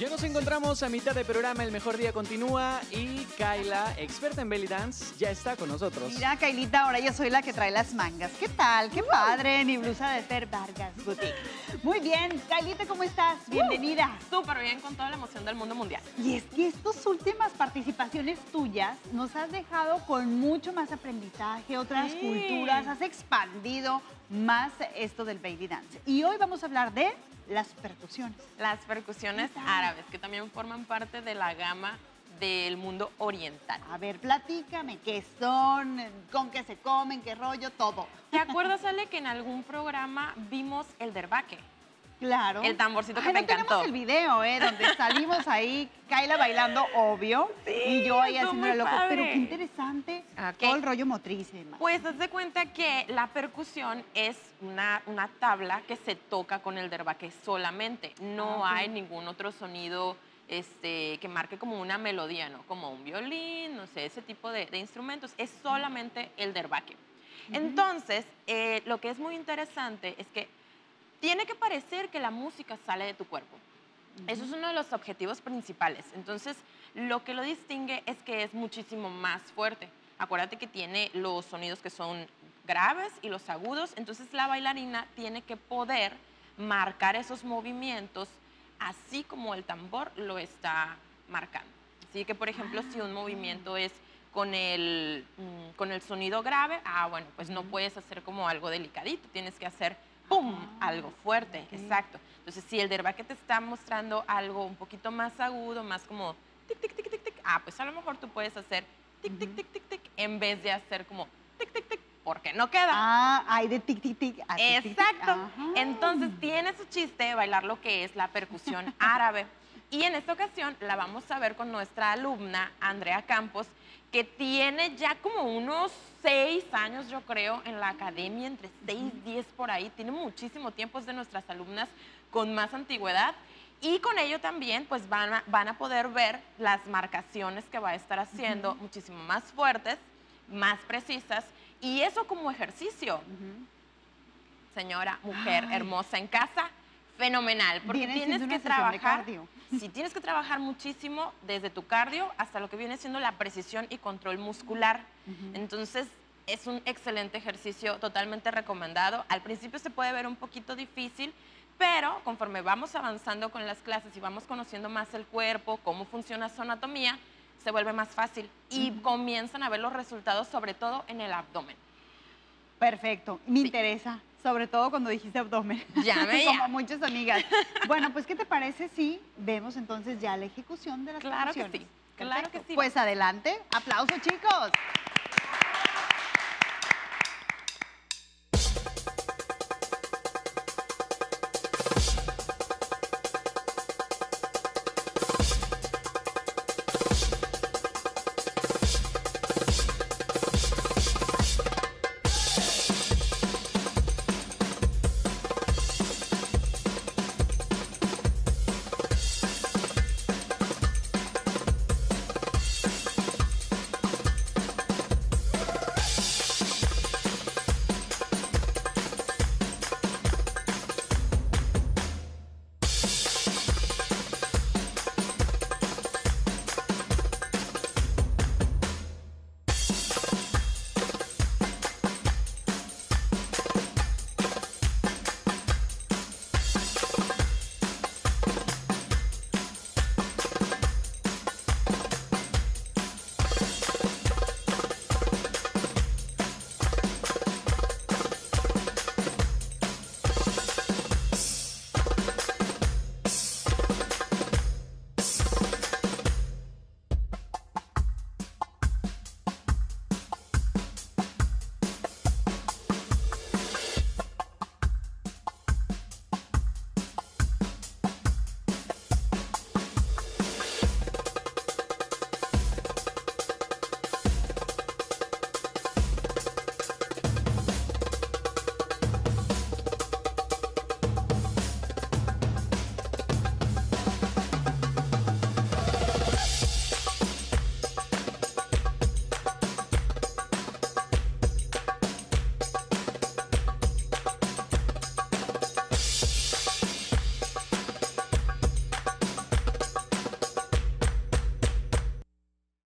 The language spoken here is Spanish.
Ya nos encontramos a mitad de programa, el mejor día continúa y Kayla, experta en belly dance, ya está con nosotros. Mira, Kaylita, ahora yo soy la que trae las mangas. ¿Qué tal? ¡Qué padre! Mi blusa de Fer Vargas Boutique. Muy bien, Kaylita, ¿cómo estás? Bienvenida. Súper bien, con toda la emoción del mundo mundial. Y es que estas últimas participaciones tuyas nos has dejado con mucho más aprendizaje, otras culturas, has expandido más esto del belly dance. Y hoy vamos a hablar de las percusiones. Las percusiones árabes, que también forman parte de la gama del mundo oriental. A ver, platícame, ¿qué son? ¿Con qué se comen? ¿Qué rollo? Todo. ¿Te acuerdas, Ale, que en algún programa vimos el derbaque? Claro. El tamborcito que Ay, te no encantó. tenemos el video, donde salimos ahí, Kayla bailando, obvio, y yo ahí estuvo haciéndole muy loco. padre. Pero qué interesante, Ok. todo el rollo motriz y demás. Pues haz de cuenta que la percusión es una tabla que se toca con el derbaque solamente. No ok. hay ningún otro sonido que marque como una melodía, ¿no? Como un violín, no sé, ese tipo de instrumentos. Es solamente el derbaque. Entonces, lo que es muy interesante es que tiene que parecer que la música sale de tu cuerpo. Eso es uno de los objetivos principales. Entonces, lo que lo distingue es que es muchísimo más fuerte. Acuérdate que tiene los sonidos que son graves y los agudos. Entonces, la bailarina tiene que poder marcar esos movimientos así como el tambor lo está marcando. Así que, por ejemplo, si un movimiento es con el sonido grave, bueno, pues no puedes hacer como algo delicadito. Tienes que hacer ¡pum! Algo fuerte, exacto. Entonces, si el derbaque te está mostrando algo un poquito más agudo, más como tic, tic, tic, tic, tic, pues a lo mejor tú puedes hacer tic, tic, tic, tic, tic, en vez de hacer como tic, tic, tic, porque no queda. Hay de tic, tic, tic. A tic, tic, tic. Exacto. Ajá. Entonces, tiene su chiste bailar lo que es la percusión árabe. Y en esta ocasión la vamos a ver con nuestra alumna, Andrea Campos, que tiene ya como unos 6 años, yo creo, en la academia, entre 6 y 10 por ahí. Tiene muchísimo tiempo, es de nuestras alumnas con más antigüedad. Y con ello también, pues van a poder ver las marcaciones que va a estar haciendo muchísimo más fuertes, más precisas, y eso como ejercicio. Señora, mujer hermosa en casa, fenomenal, porque Viene tienes siendo que una sesión de trabajar. cardio. Sí, tienes que trabajar muchísimo desde tu cardio hasta lo que viene siendo la precisión y control muscular. Entonces, es un excelente ejercicio, totalmente recomendado. Al principio se puede ver un poquito difícil, pero conforme vamos avanzando con las clases y vamos conociendo más el cuerpo, cómo funciona su anatomía, se vuelve más fácil y comienzan a ver los resultados, sobre todo en el abdomen. Perfecto, me interesa, sobre todo cuando dijiste abdomen. Llame Como ya. muchas amigas. Bueno, pues, ¿qué te parece si vemos entonces ya la ejecución de las Claro que percusiones? sí, claro que Perfecto. sí. Pues adelante, aplausos, chicos.